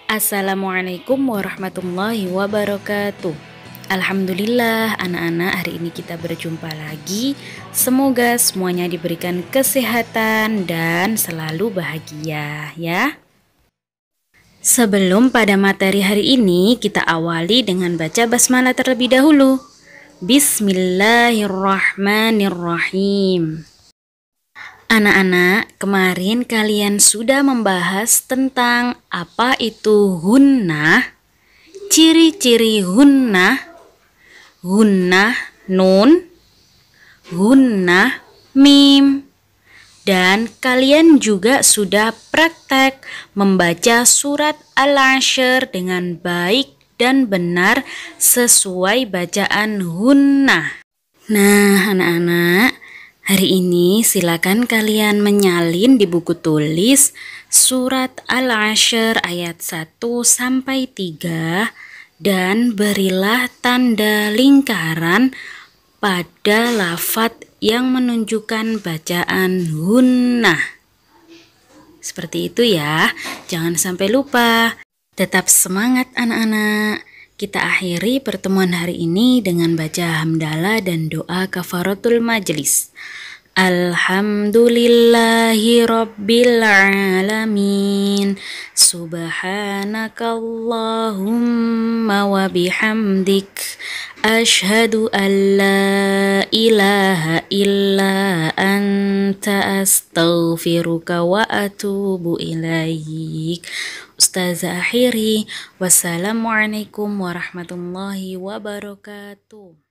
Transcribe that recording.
Assalamualaikum warahmatullahi wabarakatuh. Alhamdulillah anak-anak, hari ini kita berjumpa lagi. Semoga semuanya diberikan kesehatan dan selalu bahagia ya. Sebelum pada materi hari ini, kita awali dengan baca basmalah terlebih dahulu. Bismillahirrahmanirrahim. Anak-anak, kemarin kalian sudah membahas tentang apa itu gunnah, ciri-ciri gunnah, gunnah nun, gunnah mim, dan kalian juga sudah praktek membaca surat Al-Ashr dengan baik dan benar sesuai bacaan gunnah. Nah, anak-anak, hari ini silakan kalian menyalin di buku tulis surat Al-Ashr ayat 1 sampai 3 dan berilah tanda lingkaran pada lafaz yang menunjukkan bacaan gunnah. Seperti itu ya, jangan sampai lupa. Tetap semangat anak-anak. Kita akhiri pertemuan hari ini dengan baca hamdalah dan doa kafaratul majlis. Alhamdulillahi rabbil alamin. Subhanakallahumma wa bihamdik. Ashhadu an la ilaha illa anta astaghfiruka wa atubu ilaik. Ustazah akhiri, wassalamualaikum warahmatullahi wabarakatuh.